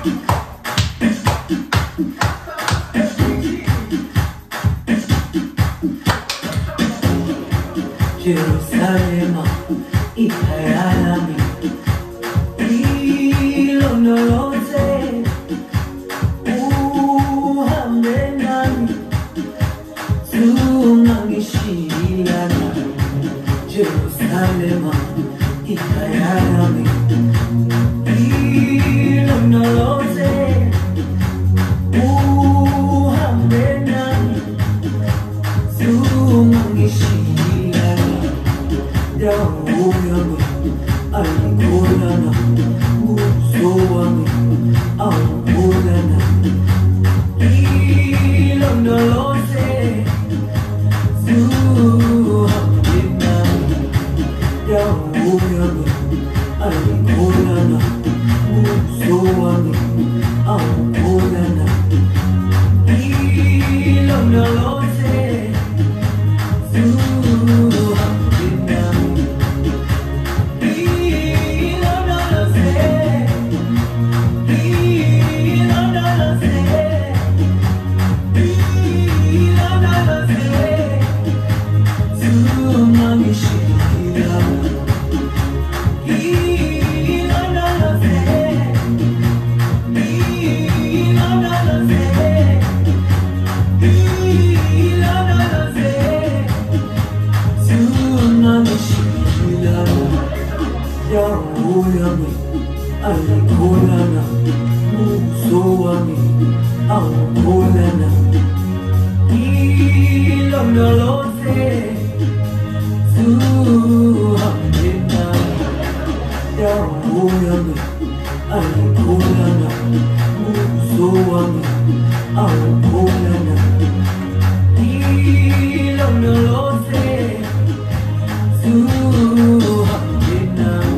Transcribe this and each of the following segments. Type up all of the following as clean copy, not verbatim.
Jerusalema, hija yami, ilondoloze, uhambe nami, tungangishiyana. Jerusalema, hija yami, ilondoloze, uhambe nami, tungangishiyana. Dawo yami ayikholana, ubuso wami awukholana. Ilondoloze, uhambe nami. Dawo yami ayikholana, ubuso wami awukholana. Ilondoloze, Dawo yami ayikholana, ubuso wami awukholana. Ilondoloze, uhambe nami. Dawo yami ayikholana, ubuso wami awukholana. Ilondoloze, uhambe nami.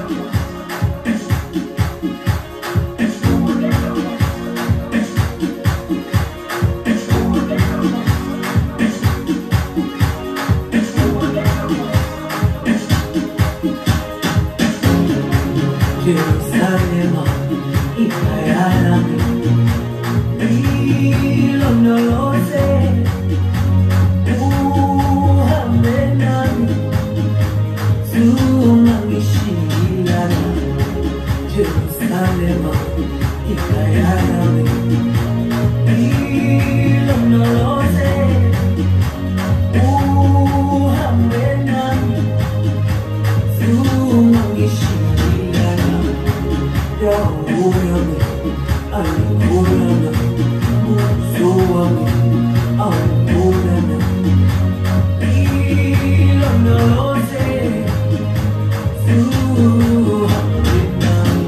Jerusalema, hija yami, ilondoloze, uhambe nami, tungangishiyana. Jerusalema, hija yami, ilondoloze, uhambe nami, tungangishiyana. Dawo yami ayikholana, ubuso wami awukholana. Ilondoloze, uhambe nami.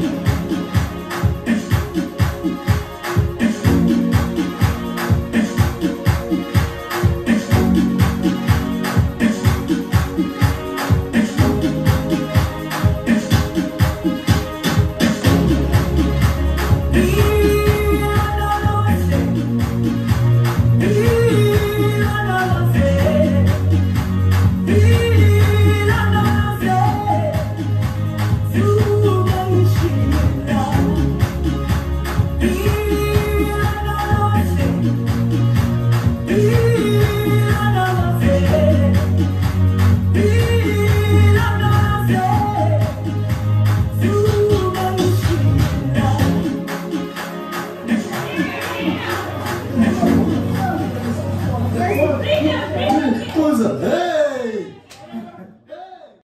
Coisa,